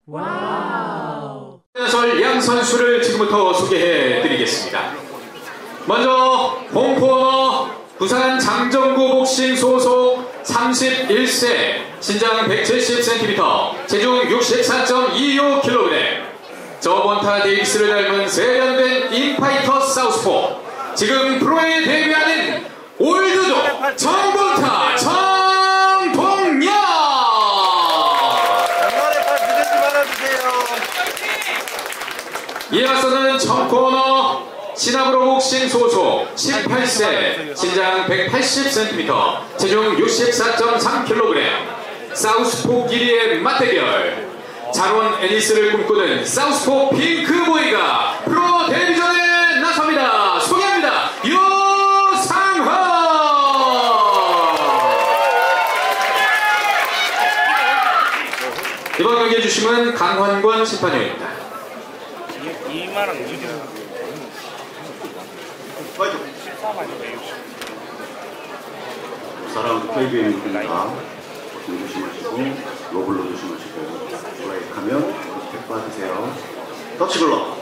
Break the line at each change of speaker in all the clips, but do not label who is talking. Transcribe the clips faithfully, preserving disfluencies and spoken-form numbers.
와우.
양 선수를 지금부터 소개해 드리겠습니다. 먼저 홍코너 부산 장정구 복싱 소속 삼십일 세, 신장 백칠십 센티미터, 체중 육십사 점 이오 킬로그램, 저번타 데이비스를 닮은 세련된 인파이터 사우스포, 지금 프로에 데뷔하는 올드도 정본타 정동영. 이에 맞서는 청코너 신압으로 복싱 소속 십팔 세, 신장 백팔십 센티미터, 체중 육십사 점 삼 킬로그램, 사우스포 길이의 맞대결, 자론 애니스를 꿈꾸는 사우스포 핑크보이가 프로 데뷔전에 나섭니다. 소개합니다. 유상헌. 이번 경기해 주심은 강환권 심판위원입니다.
이마랑 유지는
사람 케이비엠입니다. 조심하시고 로블로 조심하시고 라이크 하면 백 받으세요. 터치 글러.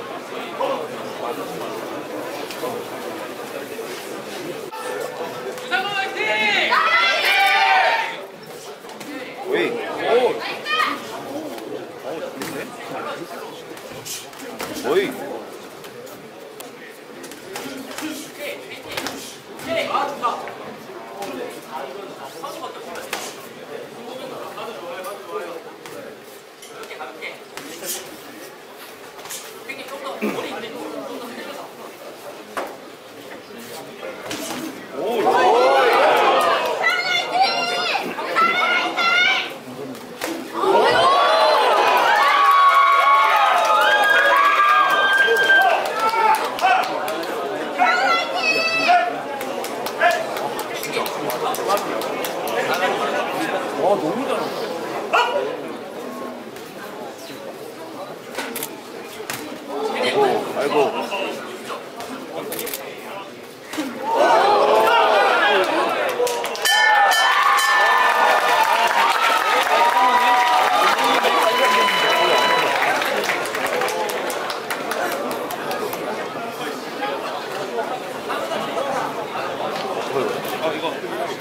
왜? 오! 어, 좋네. 어이. 와, 너무 잘한다. 아이고, 아이고. 아, 이거.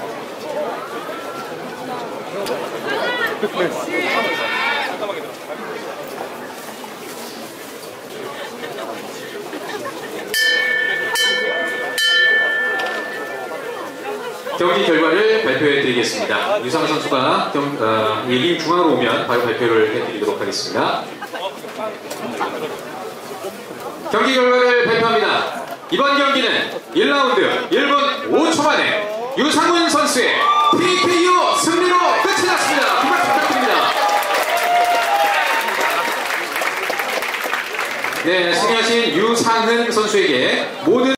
경기 결과를 발표해 드리겠습니다. 유상 선수가 경, 어, 얘기 중앙으로 오면 바로 발표를 해 드리도록 하겠습니다. 경기 결과를 발표합니다. 이번 경기는 일 라운드 일 분 오 초 만에 유상훈 선수의 티케이오 승리로 끝이 났습니다. 박수 부탁드립니다. 네, 승리하신 유상훈 선수에게 모든